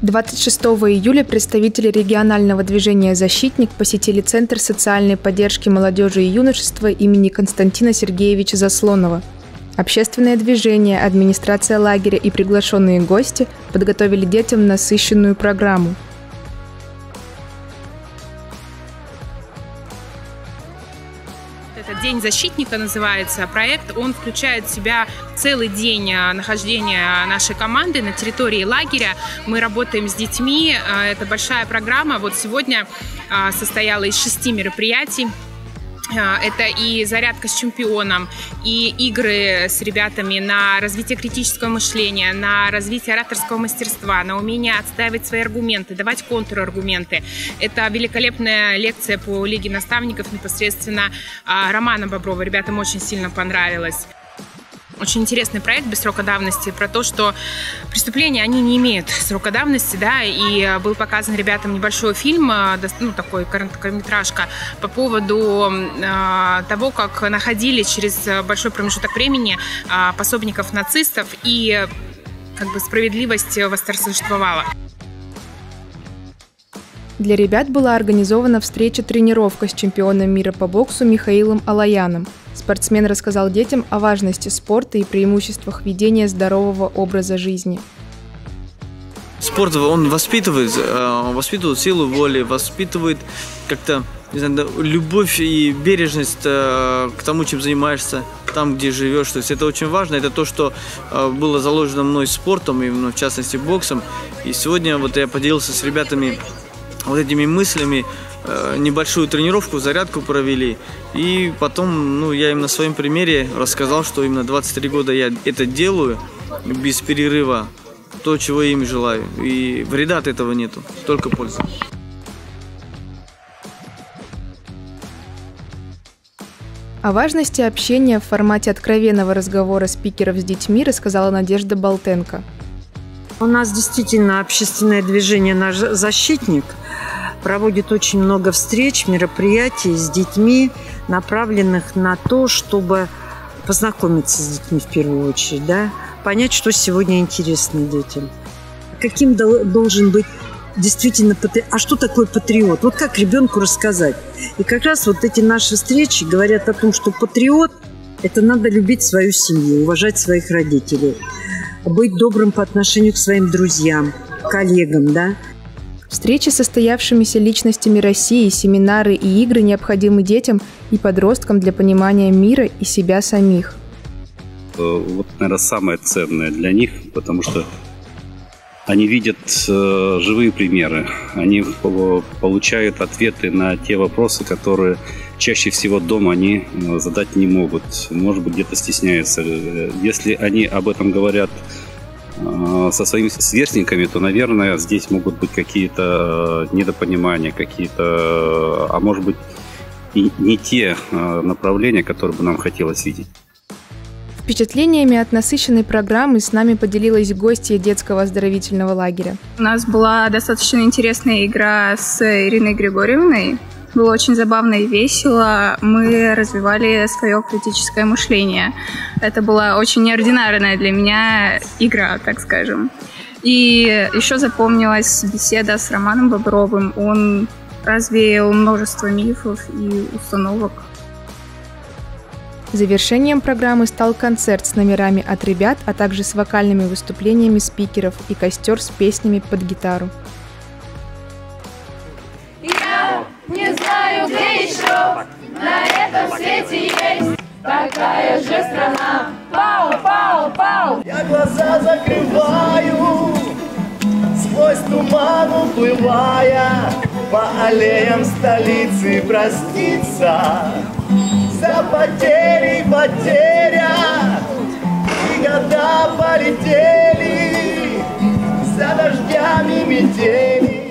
26 июля представители регионального движения «Защитник» посетили Центр социальной поддержки молодежи и юношества имени Константина Сергеевича Заслонова. Общественное движение, администрация лагеря и приглашенные гости подготовили детям насыщенную программу. Это «День защитника» называется проект. Он включает в себя целый день нахождения нашей команды на территории лагеря. Мы работаем с детьми. Это большая программа. Вот сегодня состояла из 6 мероприятий. Это и зарядка с чемпионом, и игры с ребятами на развитие критического мышления, на развитие ораторского мастерства, на умение отстаивать свои аргументы, давать контраргументы. Это великолепная лекция по Лиге наставников непосредственно Романа Боброва. Ребятам очень сильно понравилось. Очень интересный проект без срока давности про то, что преступления, они не имеют срока давности, да, и был показан ребятам небольшой фильм, ну, такой короткометражка, по поводу того, как находили через большой промежуток времени пособников нацистов, и как бы справедливость восторжествовала. Для ребят была организована встреча-тренировка с чемпионом мира по боксу Михаилом Алаяном. Спортсмен рассказал детям о важности спорта и преимуществах ведения здорового образа жизни. Спорт, он воспитывает силу воли, воспитывает как-то, не знаю, любовь и бережность к тому, чем занимаешься, там, где живешь. То есть это очень важно. Это то, что было заложено мной спортом, и в частности боксом. И сегодня вот я поделился с ребятами вот этими мыслями, небольшую тренировку, зарядку провели. И потом, я им на своем примере рассказал, что именно 23 года я это делаю без перерыва. То, чего я им желаю. И вреда от этого нету, только польза. О важности общения в формате откровенного разговора спикеров с детьми рассказала Надежда Болтенко. У нас действительно общественное движение «Наш защитник» проводит очень много встреч, мероприятий с детьми, направленных на то, чтобы познакомиться с детьми в первую очередь, да, понять, что сегодня интересно детям. Каким должен быть действительно патриот? А что такое патриот? Вот как ребенку рассказать? И как раз вот эти наши встречи говорят о том, что патриот – это надо любить свою семью, уважать своих родителей, быть добрым по отношению к своим друзьям, коллегам, да. Встречи с состоявшимися личностями России, семинары и игры необходимы детям и подросткам для понимания мира и себя самих. Вот, наверное, самое ценное для них, потому что они видят живые примеры, они получают ответы на те вопросы, которые чаще всего дома они задать не могут, может быть, где-то стесняются. Если они об этом говорят со своими сверстниками, то, наверное, здесь могут быть какие-то недопонимания, какие-то, а может быть, и не те направления, которые бы нам хотелось видеть. Впечатлениями от насыщенной программы с нами поделилась гостья детского оздоровительного лагеря. У нас была достаточно интересная игра с Ириной Григорьевной. Было очень забавно и весело. Мы развивали свое критическое мышление. Это была очень неординарная для меня игра, так скажем. И еще запомнилась беседа с Романом Бобровым. Он развеял множество мифов и установок. Завершением программы стал концерт с номерами от ребят, а также с вокальными выступлениями спикеров и костер с песнями под гитару. Я не знаю, где еще на этом свете есть такая же страна. Пау, пау, пау. Я глаза закрываю, сквозь туман уплывая, по аллеям столицы проститься. За потери потеря, и года полетели, за дождями метели.